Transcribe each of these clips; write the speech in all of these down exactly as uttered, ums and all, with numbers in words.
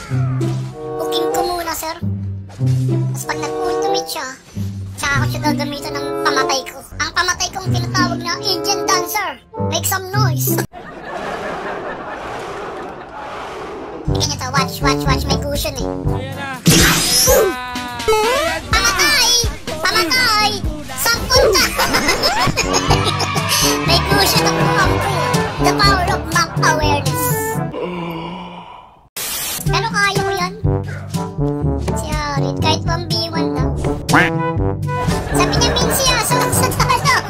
Booking ko muna, sir. Tapos pag nag-ultimate siya, tsaka ako siya gagamitan ng pamatay ko. Ang pamatay kong tinatawag na Indian Dancer. Make some noise. Tingnan nyo to, watch, watch, watch. May cushion eh. Pamatay! Pamatay! Saan punta? May cushion ang kumampi. The power of map awareness. Pero kaya ko yan. Si Harit, kahit one v one lang. Sabi niya, Mincy, asa lang sa dalaw.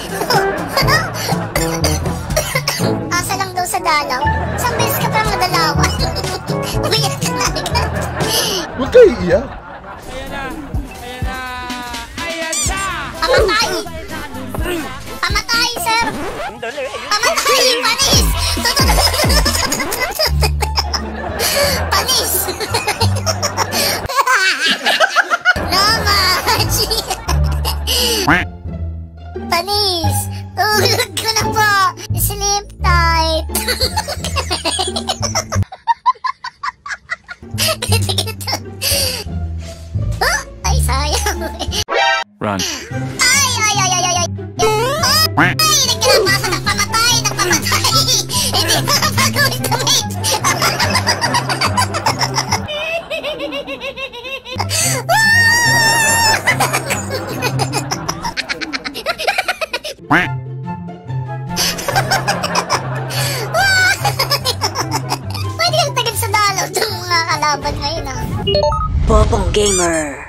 Asa lang daw sa dalaw. Isang beses ka parang nadalawan. Umiyak ka na agad. Huwag kayo iiyak. Pamatay! Pamatay, sir! Pamatay! Panis! Panis! No, Machi! Panis! Tulog ko na po! Sleep tight! Oh, ay, sayang! Run. Ay, ay, ay, ay, ay, ay! Ay, nagkinapasan ng pamatay, ng pamatay! Hindi na mag-ultimate! Pwede kang tagad sa dalaw itong mga kalaban ngayon, ah. Bobong Gamer.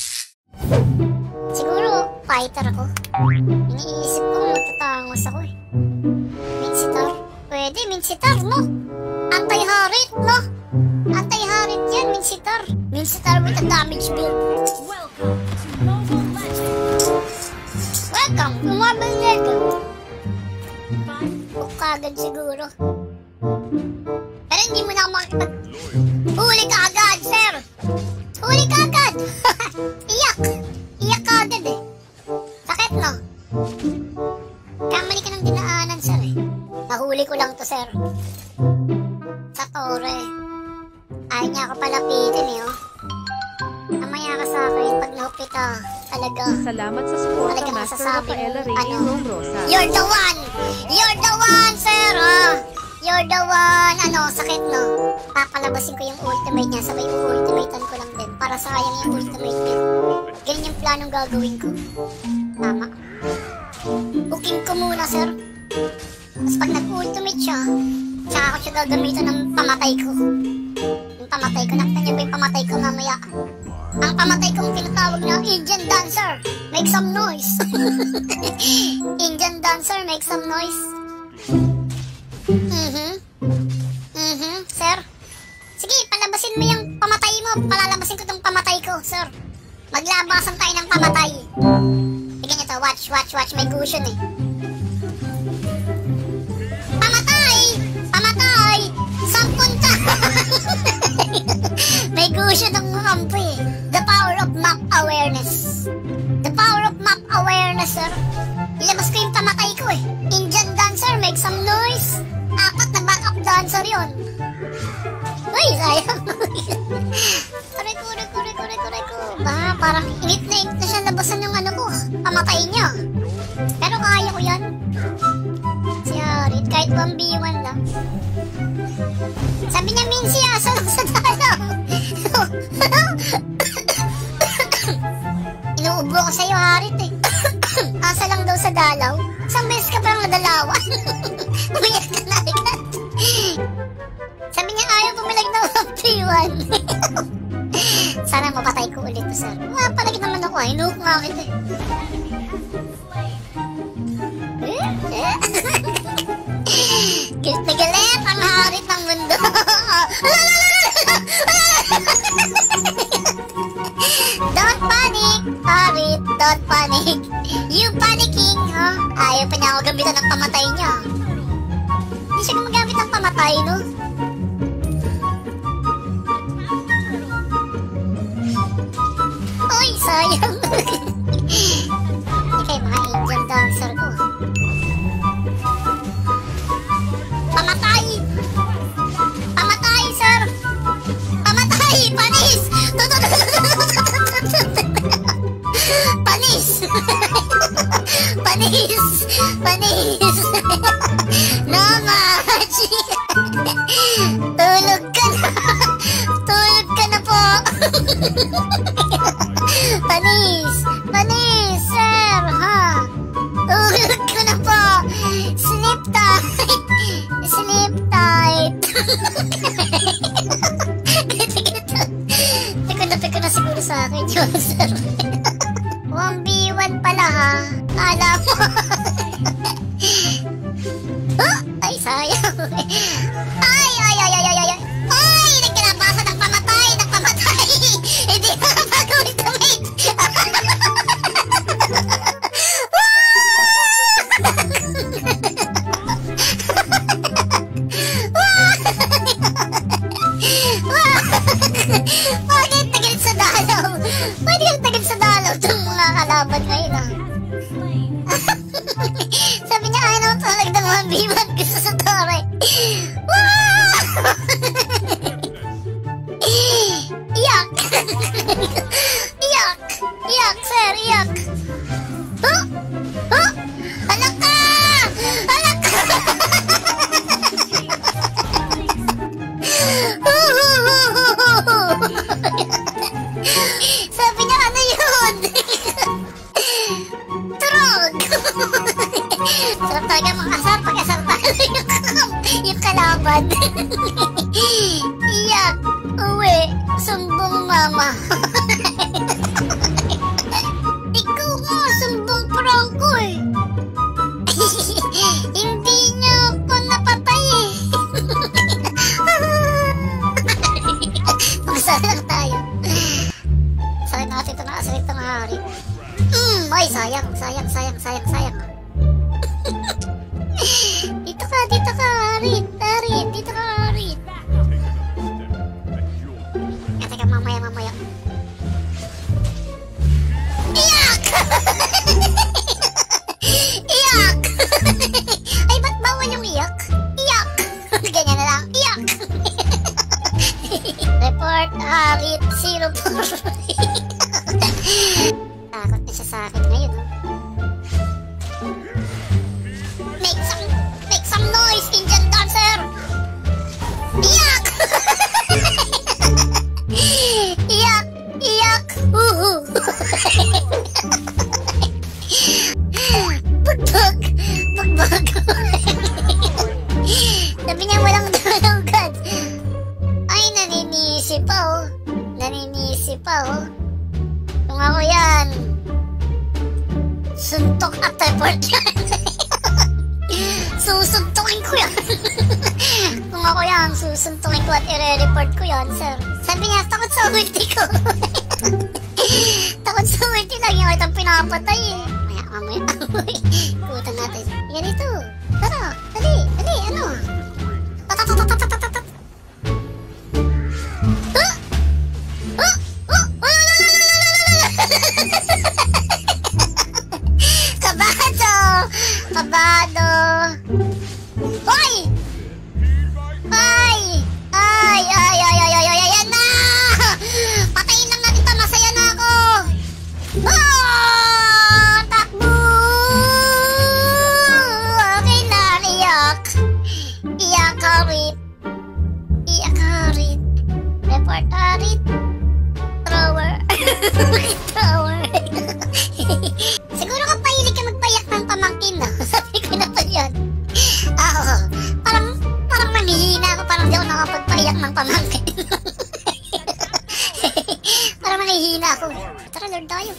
Siguro, fighter ako. Iniisip kong matatangos ako eh. Minsitar? Pwede, Minsitar, no? Anti-Harit, no? Anti-Harit yan, Minsitar. Minsitar with a damage build. Welcome to Mobile Legends. Welcome to Mobile Legends. Hook kagad siguro. Pero hindi mo na ako makikipag... Huli ka agad, sir! Huli ka agad! Iyak! Iyak ka agad eh. Sakit, no? Kamali ka ng dinaanan, sir eh. Nahuli ko lang to, sir. Sa tore. Ayaw niya ako palapitin eh, oh. Namaya ka sa akin pag nahook kita. Talaga. Salamat sa support, Talaga Master masasabi Rafaela mo, Reyes ano? Rosa. You're the one! You're the one, sir, ah! You're the one! Ano, sakit, no? Papalabasin ko yung ultimate niya, sabay ultimatean ko lang din. Para sayang yung ultimate niya. Ganyan yung planong gagawin ko. Tama. Booking ko muna, sir. Tapos pag nag-ultimate siya, tsaka ako siya gagamitan ng pamatay ko. Yung pamatay ko, nakita niyo ba yung pamatay ko mamaya? Ang pamatay kong tinatawag na Indian Dancer. Make some noise. Indian Dancer, make some noise. Mhm. Mhm, sir. Sige, palabasin mo yung pamatay mo. Palalabasin ko tong pamatay ko, sir. Maglabasan tayo ng pamatay. Tingnan nyo to, watch, watch, watch. May cushion eh. Pamatay! Pamatay! Saan punta? May cushion ang kampo eh. The power of map awareness. The power of map awareness, sir. Ilabas ko yung pamatay ko eh. Indian Dancer, make some noise. Apat na backup dancer yun. Uy, sayang. Kure, kure, kure, kure, kure ko. Ba, parang init na init na siya labasan yung ano ko. Pamatay niya. Pero kaya ko yan. Si Harit, kahit one v one lang. Sabi niya, Mincy, asa lang sa dalaw. Inuubro ko sa'yo, Harit eh. Asa lang daw sa dalaw. Isang beses ka parang nadalawan. Umiyak ka na agad. Sabi niya, ayaw pumilag na one v one. Sana mapatay ko ulit to, sir. Mapalagit naman ako, hinuhok nga kita eh. Galit na galit ang Harit ng mundo. Don't panic, Harit, don't panic. You panicking, huh? Ayaw pa niya ako gamitan ng pamatay niya. Hindi siya gumagamit ng pamatay, no? Uy, sayang. Hindi kayo mga Indian dancer ko. Pamatay! Pamatay, sir! Pamatay! Panis! Panis! Panis! Namachi! Tulog ka na! Tulog ka na po! Panis! Panis, sir! Ha? Tulog ka na po! Sleep tight! Sleep tight! Piko na piko na siguro sa akin yun, sir. one v one pala ha. Kala mo. Huh? Ay, sayang. Ay, ay, ay, ay, ay, ay. Ay, nagkalabasan ng pamatay, ng pamatay. Hindi na magagawin to, mate. Bakit tagil sa dalaw? Pwede kang tagil sa dalaw itong mga kalaban ngayon ah. Sabi niya ayaw naman talaga ng mga biwan gusto sa tore. Wow! Iyak! Iyak! Iyak, sir! Iyak! Huh? Huh? Halak ka! Halak ka! Sabi niya ano yun? Turog! Sarap talaga makasar pag-asar tayo yung, yung kalaban. Iyak, uwi, sumbong mama. Ikaw nga, sumbong prangko eh. Hindi niyo ako napatay eh. Magsalang tayo. Sakit natin ito nakasalit ng hari. Mm, ay, sayang, sayang, sayang, sayang, sayang. Dito ka, dito ka, Harit, Harit, dito ka, Harit. Teka, teka, mamaya, mamaya. Iyak! Iyak! Ay, ba't bawal yung iyak? Iyak! Ganyan na lang, iyak! Report, Harit, zero four. Takot na siya sa akin ngayon, oh. Make some, make some noise, Indian dancer! Iyak! Iyak! Iyak! Uhu! Bugbog! Bugbog! Sabi niya walang dalawgad. Ay, naninisi pa, oh. Naninisi pa, oh. Kung ako yan, suntok at report yan. Susuntukin ko yan. Kung ako yan, susuntukin ko at i-report ko yan, sir. Sabi niya, takot sa ulti ko. Takot sa ulti lang yung itong pinapatay eh. Maya, mamaya, amoy. Kutan natin. Yan ito. Tara, dali, dali, ano? Tatatatatatatatat. Huh? Huh? Huh? Kabado! Kabado! Hoy! Ay! Ay! Ay! Ay! Ay! Ay! Ay! Ayan na! Patayin lang natin pa! Masaya na ako! Oh! Takbo! Okay na! Iyak! Iyak, Harit! Iyak, Harit! Report, Harit! Thrower! Thrower! Siguro kang pahilig ka magpayak ng pamangkin, no? Sabi ko na pa yan. Oo. Parang, parang nanghihina ako. Parang di ako nakapagpayak ng pamangkin. Parang nanghihina ako. Tara, Lord tayo.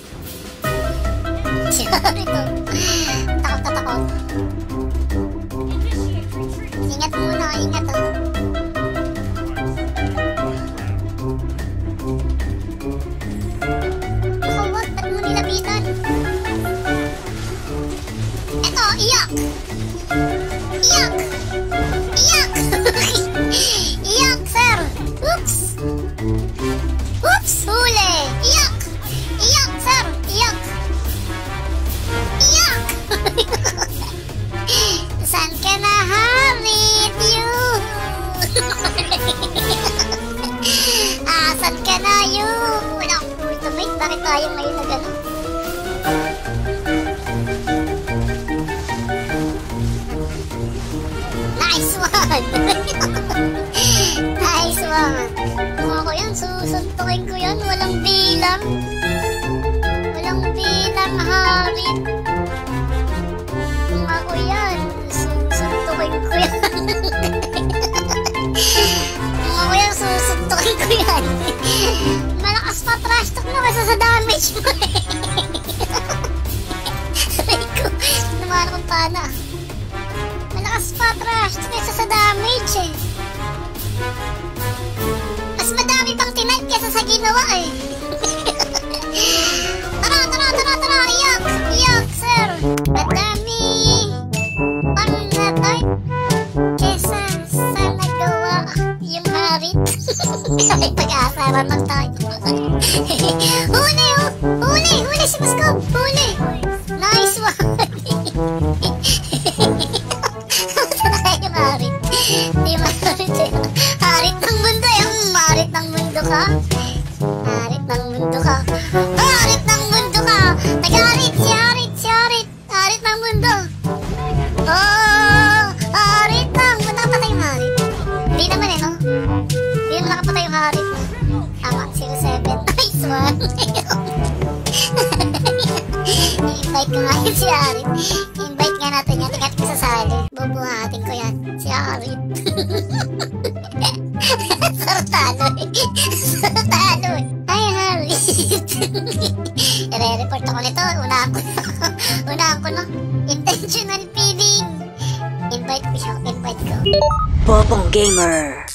Sorry to. Takot na takot. Ingat muna, ingat oh. Oh, what? Ba't mo nilapitan? Eto, iyak! Iyak! Iyak! Iyak, sir! Oops! Oops! Huli! Iyak! Iyak, sir! Iyak! Iyak! Saan ka na, Harit? You! Asan ka na, you? Bakit tayo ngayon na gano'n? Nice one! Nice one! Kung ako yan, susuntukin ko yan. Walang bilang. Walang bilang, Harit. Kung ako yan, susuntukin ko yan. Kung ako yan, susuntukin ko yan. Malakas pa trash talk na kasi sa damage mo eh. Sabi ko, naman akong pana. Malakas pa trash talk kaysa sa damage eh. Mas madami pang tinipe kaysa sa ginawa eh. Tara, tara, tara, tara, iyak, iyak, sir. Madami pang na-type kaysa sa nagawa yung Harit. Ay, pag-aasaran lang tayo. Huli, oh! Huli! Huli si Muscob! Huli! Nice one! Kamusta na kayo, Harit? Di Harit eh. Harit ng mundo eh. Harit ng mundo ka. Harit ng mundo ka. Harit ng mundo ka! Nag-Harit! Si Harit! Si Harit! Harit ng mundo! Oh! Harit lang! Ba't nakapatay yung Harit? Hindi naman eh, no? Hindi naman nakapatay yung Harit. Tama, zero seven. Nice one! I-invite ko nga yun si Harit. I-invite nga natin yan. Tingnan ko sa sali. Bubuhatin ko yan. Si Harit. Sartalo eh. Sartalo eh. Ay, Harit. I-re-report ako nito. Unahan ko na. Unahan ko na. Intentional feeding. Invite ko siya. Invite ko. Bobong Gamer.